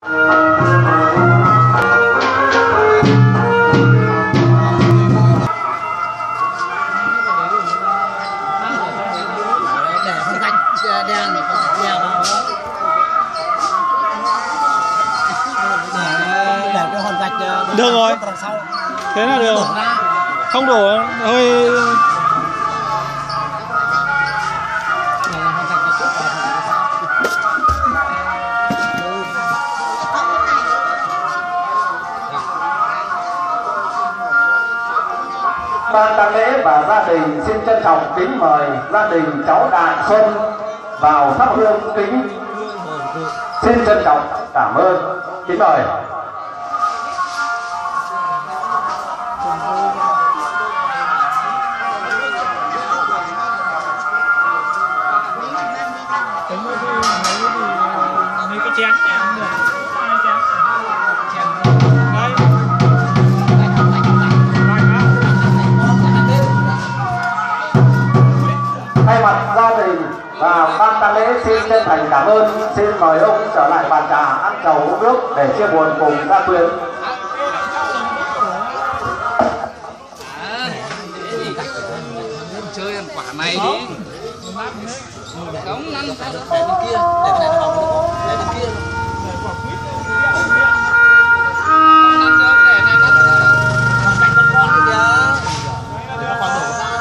Được rồi, thế là được. Không đổ hơi. Ban tang lễ và gia đình xin trân trọng kính mời gia đình cháu Đại Xuân vào thắp hương kính. Xin trân trọng cảm ơn. Kính mời. Thay mặt gia đình và ban tang lễ xin chân thành cảm ơn. Xin mời ông trở lại bàn trà ăn trầu uống nước để chia buồn cùng gia quyến. Chơi ăn quả này đi. Đóng ăn sao để bên kia, để bên này nó bọc được, để bên kia. Ăn đâu để này nó cạnh con kìa. Nó còn đổ ra.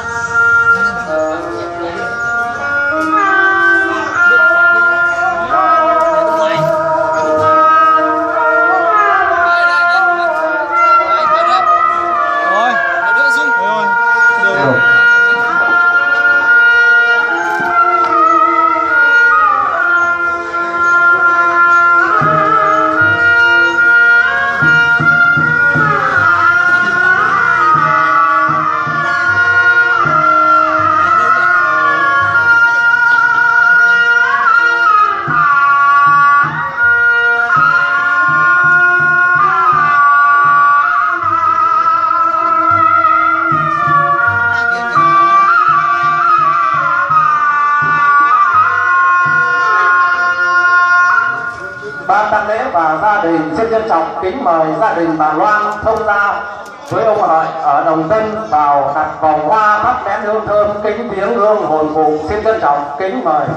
Ban tang lễ và gia đình xin trân trọng kính mời gia đình bà Loan thông gia với ông Hợi ở Đồng Tân vào đặt vòng hoa thắp nén hương thơm kính viếng hương hồn phụ. Xin trân trọng kính mời.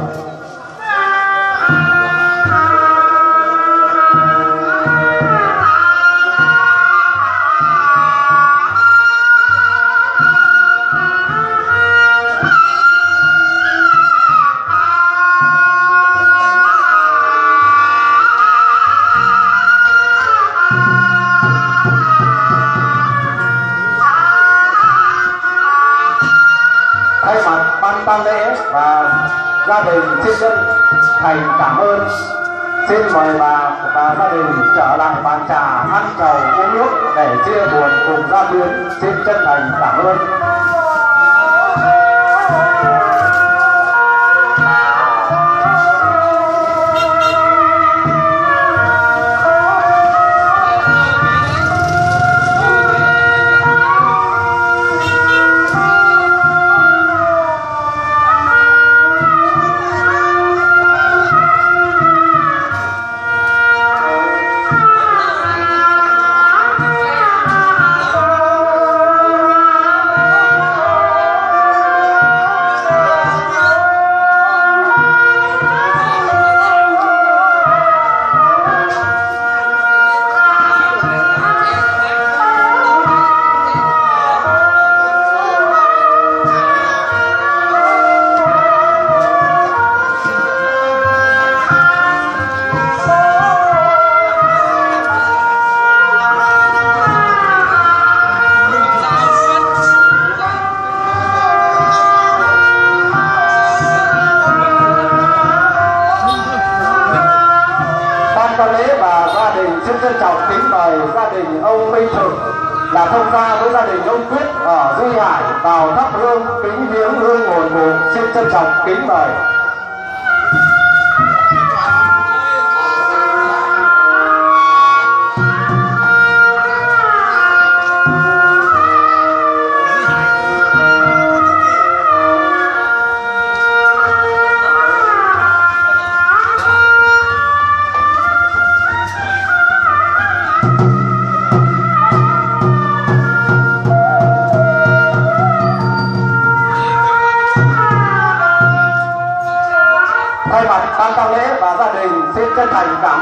Thay mặt ban tang lễ và gia đình xin chân thành cảm ơn. Xin mời bà và gia đình trở lại bàn trà ăn trầu uống nước để chia buồn cùng gia quyến. Xin chân thành cảm ơn. Tang lễ và gia đình xin trân trọng kính mời gia đình ông Minh Thực là thông gia với gia đình ông Quyết ở Duy Hải vào thắp hương kính viếng hương hồn phụ. Xin trân trọng kính mời.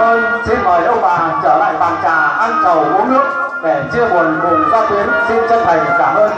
ơn. Xin mời ông bà trở lại bàn trà ăn trầu uống nước để chia buồn cùng gia quyến. Xin chân thành cảm ơn.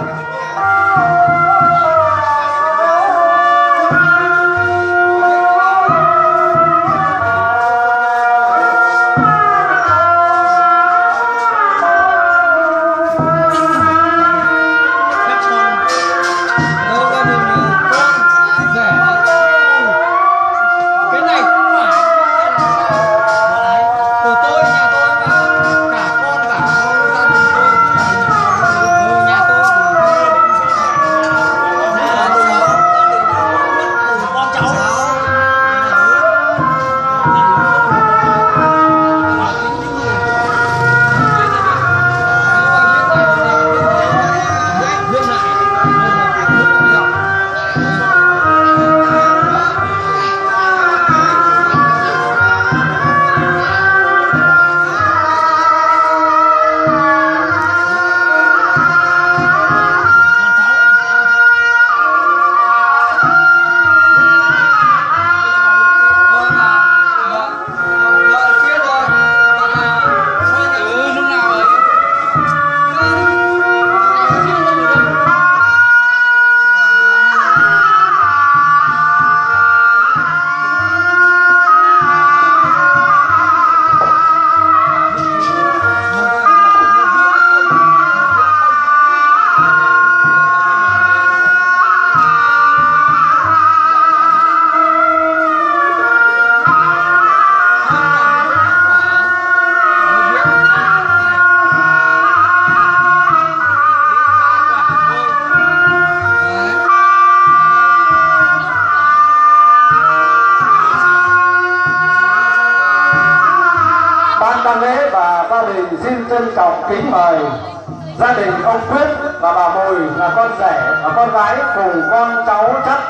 Xin trân trọng kính mời gia đình ông Quyết và bà Mùi là con rể và con gái cùng con cháu chắc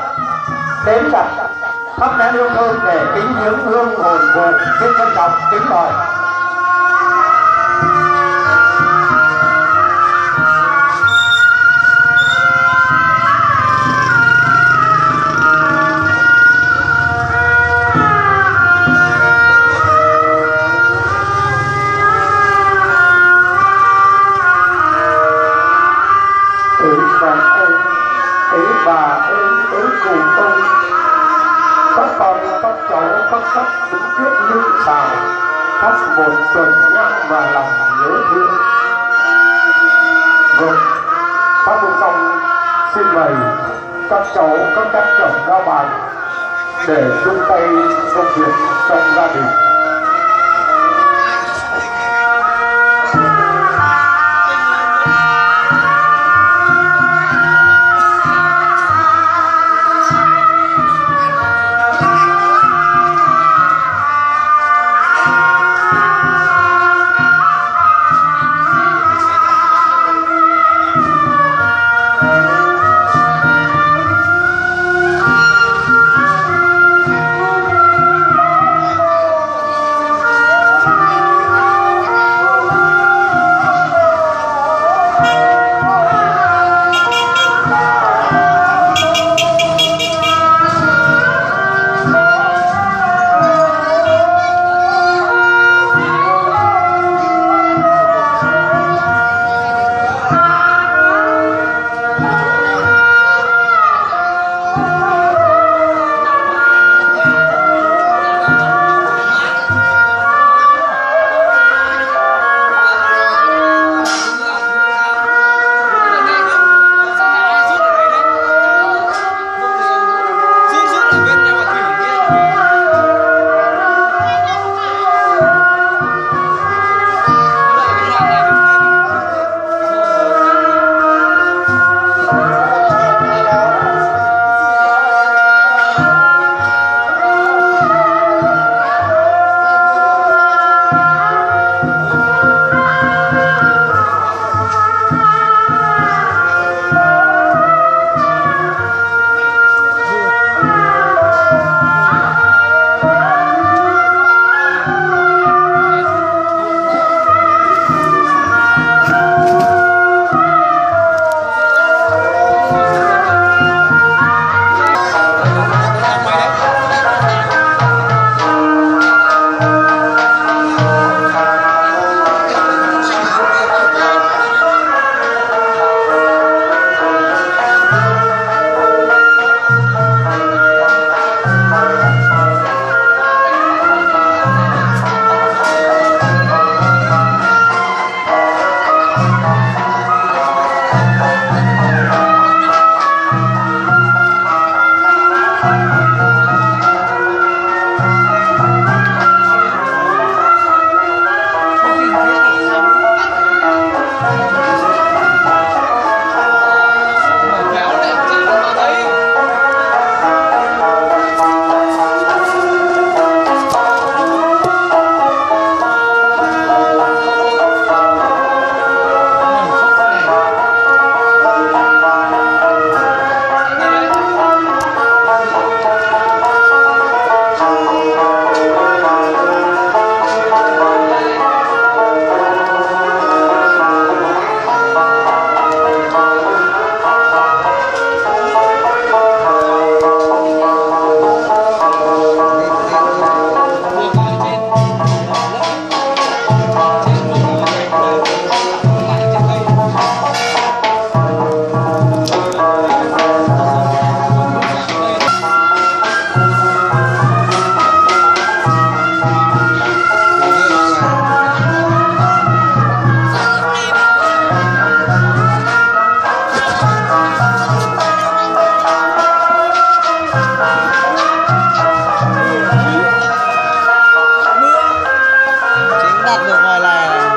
đến đặt thắp nén hương thơm để kính viếng hương hồn cụ. Xin trân trọng kính mời. Khắc đúng trước như xào khắc một tuần nhang và lòng nhớ thương. Vâng, phát buông xong xin mời các cháu các chồng ra bàn để chung tay công việc trong gia đình. lọc được ngoài lề này.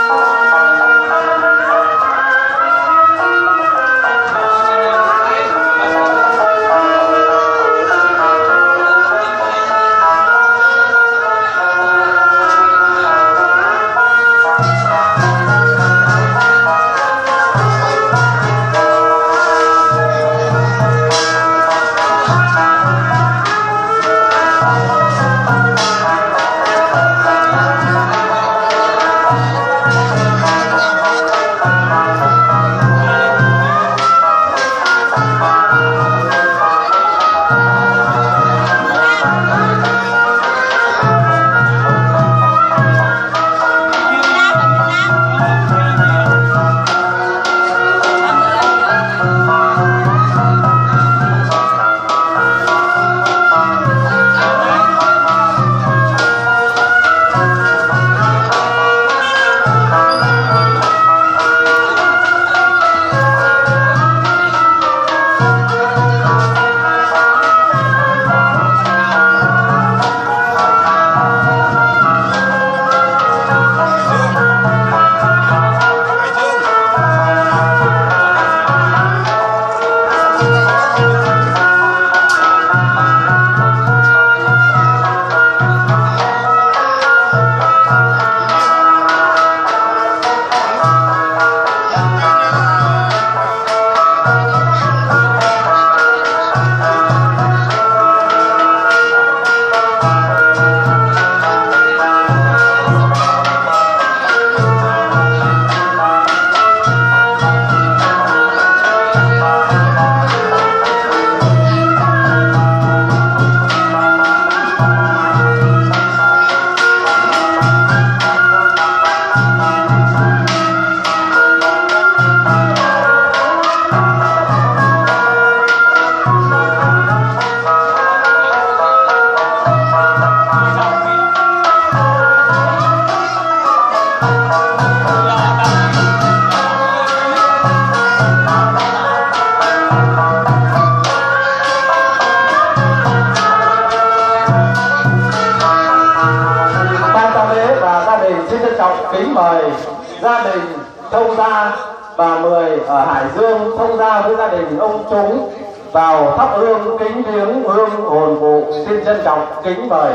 Kính mời gia đình Thông Gia và 10 ở Hải Dương thông gia với gia đình ông chúng vào thắp hương kính viếng hương hồn phụ. Xin trân trọng kính mời.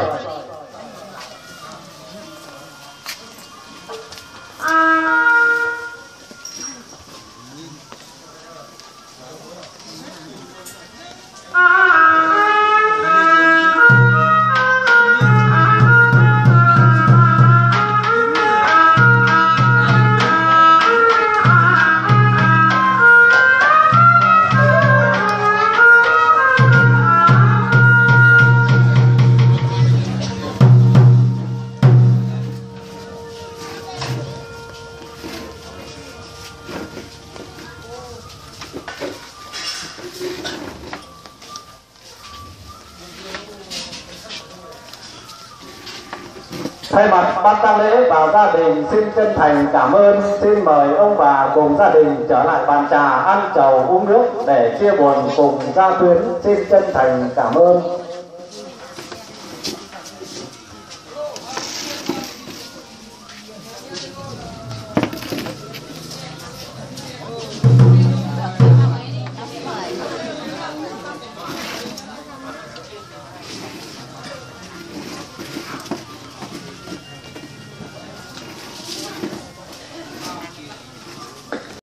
Thay mặt ban tang lễ và gia đình xin chân thành cảm ơn. Xin mời ông bà cùng gia đình trở lại bàn trà ăn trầu uống nước để chia buồn cùng gia quyến. Xin chân thành cảm ơn.